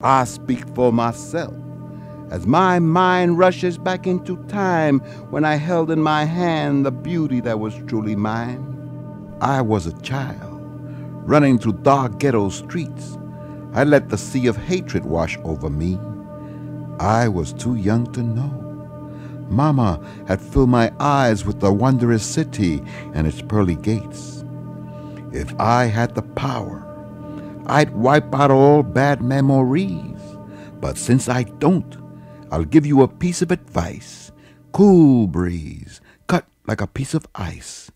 I speak for myself, as my mind rushes back into time when I held in my hand the beauty that was truly mine. I was a child, running through dark ghetto streets. I let the sea of hatred wash over me. I was too young to know. Mama had filled my eyes with the wondrous city and its pearly gates. If I had the power, I'd wipe out all bad memories. But since I don't, I'll give you a piece of advice. Cool breeze, cut like a piece of ice.